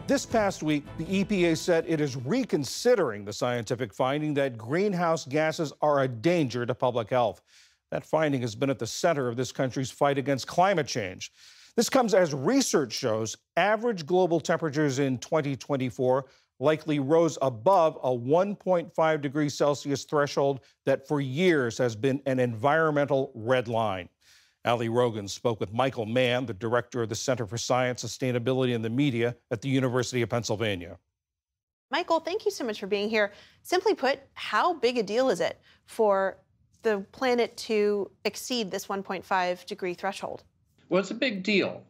This past week, the EPA said it is reconsidering the scientific finding that greenhouse gases are a danger to public health. That finding has been at the center of this country's fight against climate change. This comes as research shows average global temperatures in 2024 likely rose above a 1.5 degrees Celsius threshold that for years has been an environmental red line. Ali Rogin spoke with Michael Mann, the director of the Center for Science, Sustainability, and the Media at the University of Pennsylvania. Michael, thank you so much for being here. Simply put, how big a deal is it for the planet to exceed this 1.5 degree threshold? Well, it's a big deal,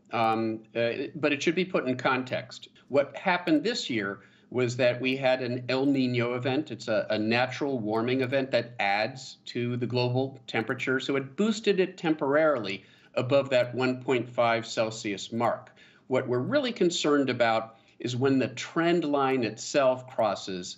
but it should be put in context. What happened this year was that we had an El Nino event. It's a natural warming event that adds to the global temperature. So it boosted it temporarily above that 1.5 Celsius mark. What we're really concerned about is when the trend line itself crosses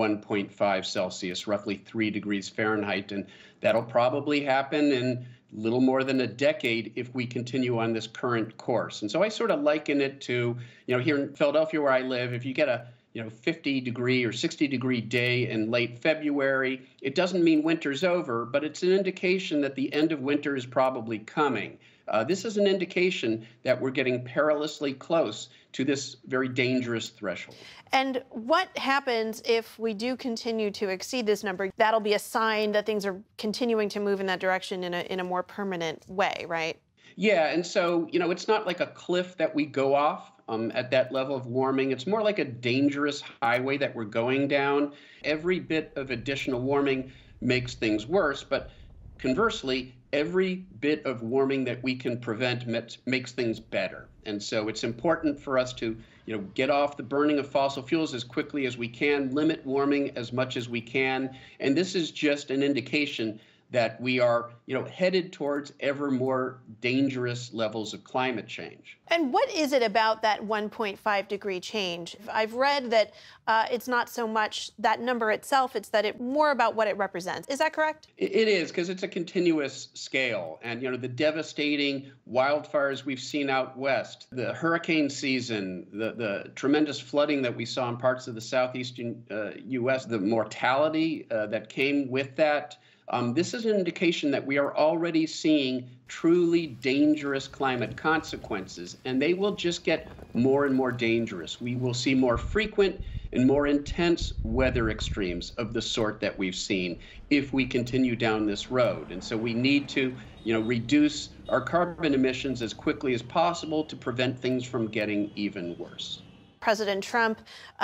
1.5 Celsius, roughly 3 degrees Fahrenheit. And that'll probably happen in little more than a decade if we continue on this current course. And so I sort of liken it to, here in Philadelphia where I live, if you get a 50 degree or 60 degree day in late February, it doesn't mean winter's over, but it's an indication that the end of winter is probably coming. This is an indication that we're getting perilously close to this very dangerous threshold. And what happens if we do continue to exceed this number? That'll be a sign that things are continuing to move in that direction in a more permanent way, right? Yeah, and so, it's not like a cliff that we go off at that level of warming. It's more like a dangerous highway that we're going down. Every bit of additional warming makes things worse, but conversely, every bit of warming that we can prevent makes things better. And so it's important for us to, get off the burning of fossil fuels as quickly as we can, limit warming as much as we can. And this is just an indication that we are, headed towards ever more dangerous levels of climate change. And what is it about that 1.5 degree change? I've read that it's not so much that number itself, it's that it's more about what it represents. Is that correct? It is, because it's a continuous scale. And, the devastating wildfires we've seen out west, the hurricane season, the tremendous flooding that we saw in parts of the southeastern U.S., the mortality that came with that. This is an indication that we are already seeing truly dangerous climate consequences, and they will just get more and more dangerous. We will see more frequent and more intense weather extremes of the sort that we've seen if we continue down this road. And so we need to, reduce our carbon emissions as quickly as possible to prevent things from getting even worse. President Trump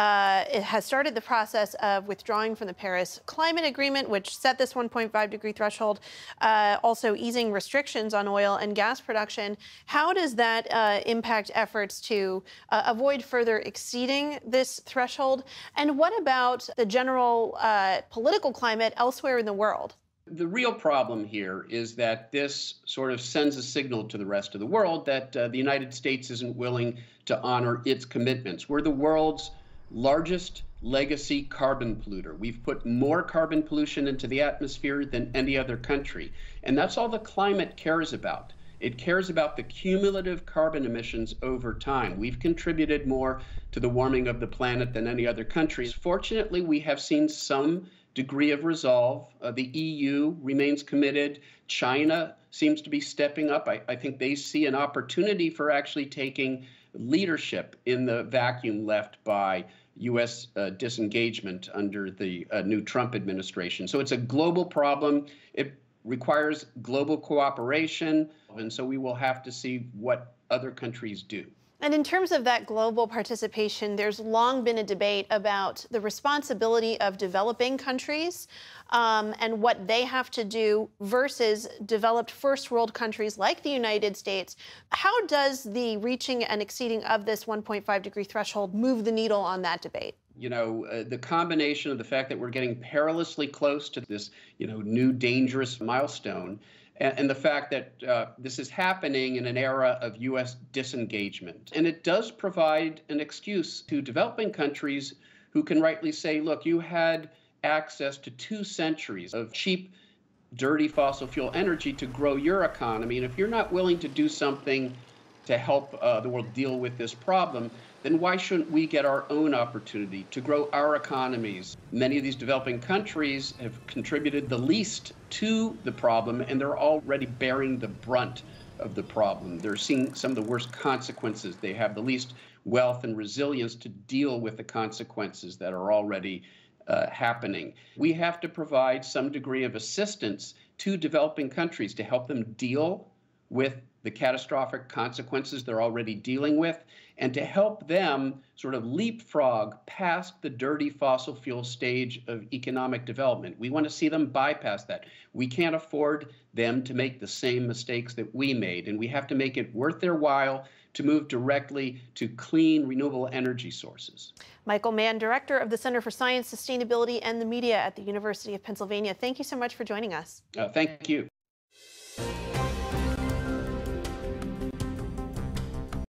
has started the process of withdrawing from the Paris Climate Agreement, which set this 1.5 degree threshold, also easing restrictions on oil and gas production. How does that impact efforts to avoid further exceeding this threshold? And what about the general political climate elsewhere in the world? The real problem here is that this sort of sends a signal to the rest of the world that the United States isn't willing to honor its commitments. We're the world's largest legacy carbon polluter. We've put more carbon pollution into the atmosphere than any other country. And that's all the climate cares about. It cares about the cumulative carbon emissions over time. We've contributed more to the warming of the planet than any other countries. Fortunately, we have seen some degree of resolve. The EU remains committed. China seems to be stepping up. I think they see an opportunity for actually taking leadership in the vacuum left by U.S. disengagement under the new Trump administration. So it's a global problem. It requires global cooperation, and so we will have to see what other countries do. And in terms of that global participation, there's long been a debate about the responsibility of developing countries and what they have to do versus developed first world countries like the United States. How does the reaching and exceeding of this 1.5 degree threshold move the needle on that debate? The combination of the fact that we're getting perilously close to this, new dangerous milestone, and the fact that this is happening in an era of U.S. disengagement. And it does provide an excuse to developing countries who can rightly say, look, you had access to 2 centuries of cheap, dirty fossil fuel energy to grow your economy. And if you're not willing to do something to help the world deal with this problem, then why shouldn't we get our own opportunity to grow our economies? Many of these developing countries have contributed the least to the problem, and they're already bearing the brunt of the problem. They're seeing some of the worst consequences. They have the least wealth and resilience to deal with the consequences that are already happening. We have to provide some degree of assistance to developing countries to help them deal with the catastrophic consequences they're already dealing with, and to help them sort of leapfrog past the dirty fossil fuel stage of economic development. We want to see them bypass that. We can't afford them to make the same mistakes that we made, and we have to make it worth their while to move directly to clean, renewable energy sources. Michael Mann, Director of the Center for Science, Sustainability, and the Media at the University of Pennsylvania. Thank you so much for joining us. Thank you.